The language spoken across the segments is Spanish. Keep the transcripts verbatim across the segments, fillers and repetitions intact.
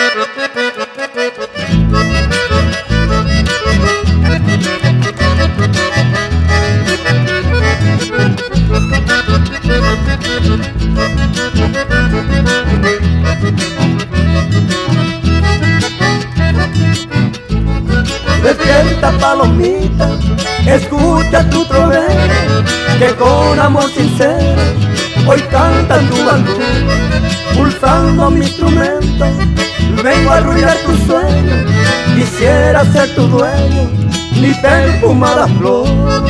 Despierta, palomita, escucha tu trovero, que con amor sincero hoy canta tu bandú. Pulsando mi instrumento, vengo a arruinar tu sueño. Quisiera ser tu dueño, mi perfumada flor.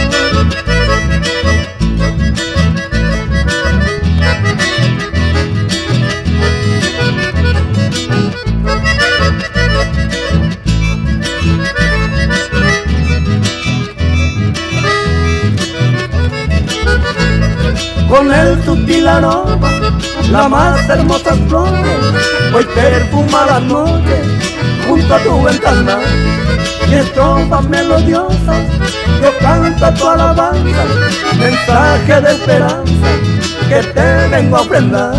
Con el sutil aroma, la más hermosa flores, hoy perfuma las noches junto a tu ventana. Y estrofas melodiosas, yo canto tu alabanza, mensaje de esperanza que te vengo a ofrendar.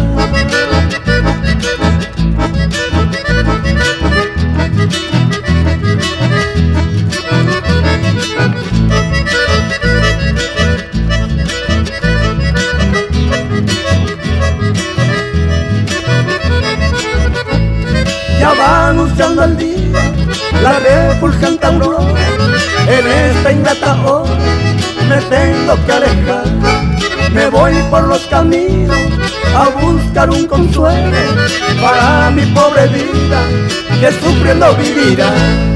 Ya va anunciando el día, la refulgente aurora. En esta ingrata hora me tengo que alejar. Me voy por los caminos a buscar un consuelo para mi pobre vida que sufriendo vivirá.